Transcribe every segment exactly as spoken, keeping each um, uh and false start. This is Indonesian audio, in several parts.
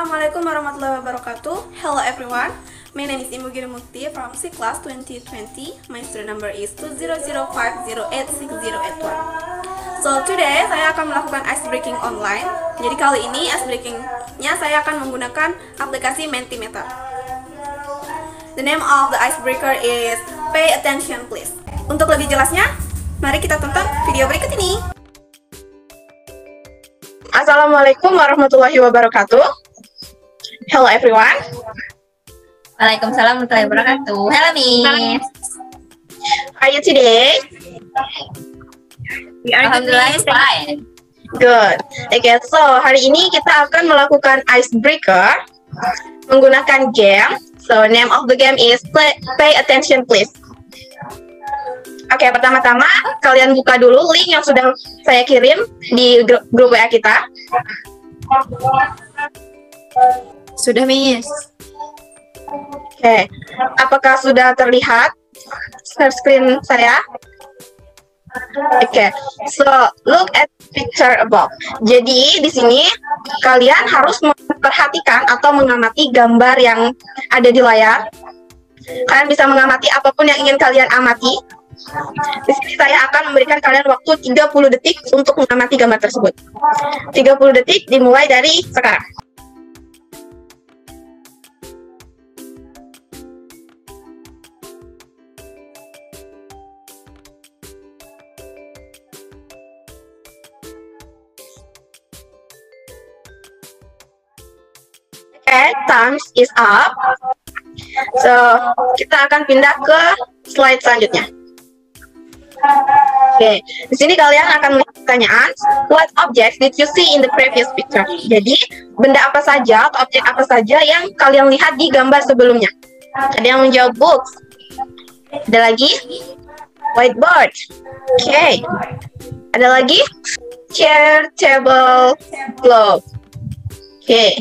Assalamualaikum warahmatullahi wabarakatuh. Hello everyone. My name is Imugiri Mukti from C class twenty twenty. My student number is two zero zero five zero eight six zero eight one. So today saya akan melakukan ice breaking online. Jadi kali ini ice breaking-nya saya akan menggunakan aplikasi Mentimeter. The name of the icebreaker is Pay Attention Please. Untuk lebih jelasnya, mari kita tonton video berikut ini. Assalamualaikum warahmatullahi wabarakatuh. Hello everyone. Waalaikumsalam warahmatullahi wabarakatuh. Hello Miss. How are you today? We are Alhamdulillah fine. Good. Oke, okay, so hari ini kita akan melakukan icebreaker menggunakan game. So name of the game is Play, Pay Attention Please. Oke, okay, pertama-tama kalian buka dulu link yang sudah saya kirim di grup, grup W A kita. Sudah, Miss. Oke, okay. Apakah sudah terlihat share screen saya? Oke, okay. So look at picture above. Jadi di sini kalian harus memperhatikan atau mengamati gambar yang ada di layar. Kalian bisa mengamati apapun yang ingin kalian amati. Di sini saya akan memberikan kalian waktu tiga puluh detik untuk mengamati gambar tersebut. tiga puluh detik dimulai dari sekarang. Okay, times is up. So, kita akan pindah ke slide selanjutnya. Oke, okay. Di sini kalian akan melihat pertanyaan, what objects did you see in the previous picture? Jadi, benda apa saja atau objek apa saja yang kalian lihat di gambar sebelumnya? Ada yang menjawab books. Ada lagi? Whiteboard. Oke. Okay. Ada lagi? Chair, table, globe. Oke. Okay.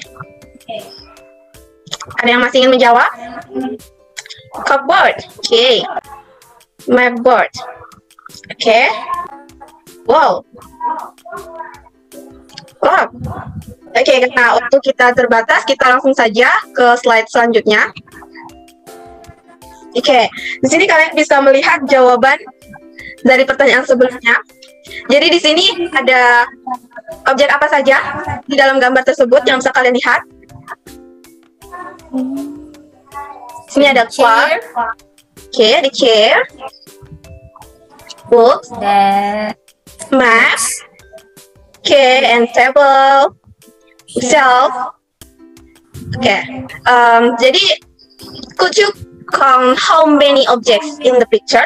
Ada yang masih ingin menjawab? Cupboard. Oke. Okay. Mapboard. Oke. Okay. Wow. Wow. Oke, okay, karena waktu kita terbatas, kita langsung saja ke slide selanjutnya. Oke, okay. Di sini kalian bisa melihat jawaban dari pertanyaan sebelumnya. Jadi di sini ada objek apa saja di dalam gambar tersebut yang bisa kalian lihat. Di sini ada clock. Oke, okay, ada chair. Books, the maps, okay, and table, shelf. Oke, okay. um, jadi could you count how many objects in the picture?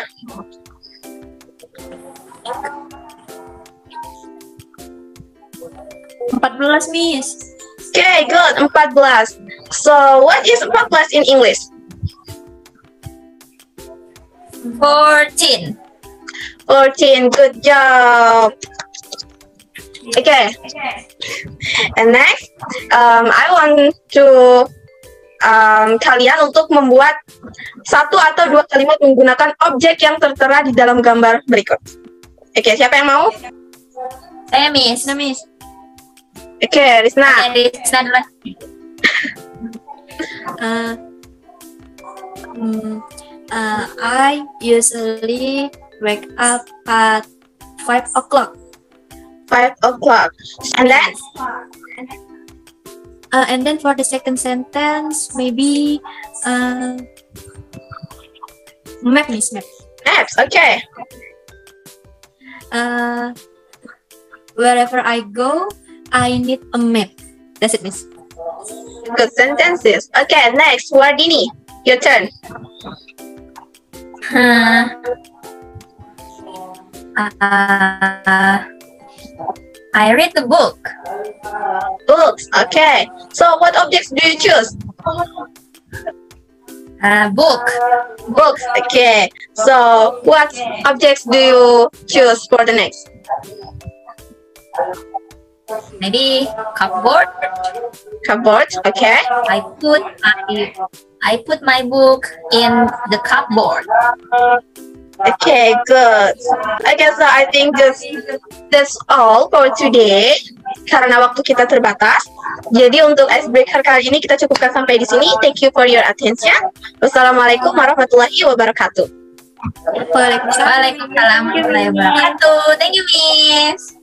empat belas, Miss. Okay, good, empat belas. So, what is empat belas in English? fourteen. fourteen, good job. Okay. And next, um, I want to um, kalian untuk membuat satu atau dua kalimat menggunakan objek yang tertera di dalam gambar berikut. Oke, okay, siapa yang mau? Saya, Miss. Nah, Miss. Oke, okay, Risna. Okay, Risna dulu. uh, um, uh, I usually wake up at five o'clock. Five o'clock. And then? Uh, and then for the second sentence, maybe uh, map, Miss, map. Maps, okay. Uh, wherever I go, I need a map. That's it, Miss. Good sentences. Okay, next, Wardini, your turn. Huh. Uh, I read the book. Books, okay. So what objects do you choose? Uh, book. Books, okay. So what objects do you choose for the next? Maybe cupboard. Cupboard, okay. I put my I put my book in the cupboard. Okay, good. Okay, so I think that's that's all for today. karena waktu kita terbatas. Jadi untuk icebreaker kali ini kita cukupkan sampai di sini. Thank you for your attention. Wassalamualaikum warahmatullahi wabarakatuh. Waalaikumsalam warahmatullahi wabarakatuh. Thank you, Miss.